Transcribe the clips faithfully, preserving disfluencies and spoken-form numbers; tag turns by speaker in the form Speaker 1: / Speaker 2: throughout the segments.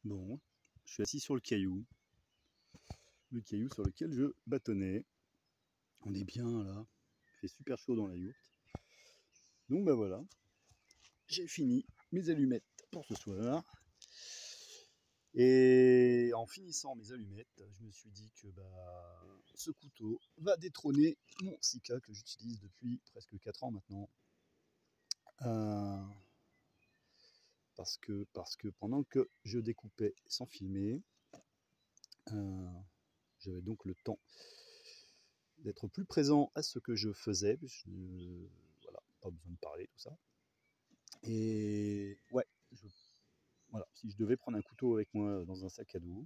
Speaker 1: Bon, je suis assis sur le caillou, le caillou sur lequel je bâtonnais. On est bien là, il fait super chaud dans la yourte. Donc bah voilà, j'ai fini mes allumettes pour ce soir. Et en finissant mes allumettes, je me suis dit que bah, ce couteau va détrôner mon Sika que j'utilise depuis presque quatre ans maintenant. Euh, parce, que, parce que pendant que je découpais sans filmer, euh, j'avais donc le temps d'être plus présent à ce que je faisais. Je, voilà, pas besoin de parler, tout ça. Et ouais, je, voilà, si je devais prendre un couteau avec moi dans un sac à dos,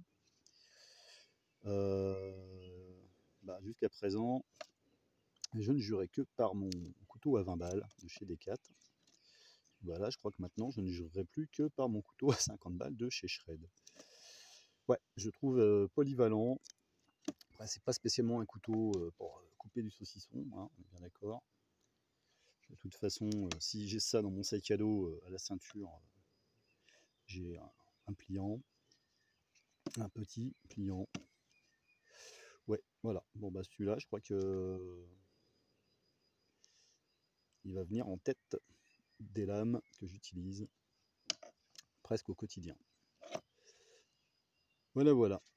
Speaker 1: euh, bah, jusqu'à présent, je ne jurais que par mon couteau à vingt balles de chez Decat. Voilà, je crois que maintenant, je ne jurerai plus que par mon couteau à cinquante balles de chez Shred. Ouais, je trouve euh, polyvalent. Après, c'est pas spécialement un couteau euh, pour couper du saucisson, hein, on est bien d'accord. De toute façon, euh, si j'ai ça dans mon sac à dos euh, à la ceinture, euh, j'ai un, un pliant, un petit pliant. Ouais, voilà. Bon, bah celui-là, je crois que il va venir en tête des lames que j'utilise presque au quotidien. Voilà, voilà.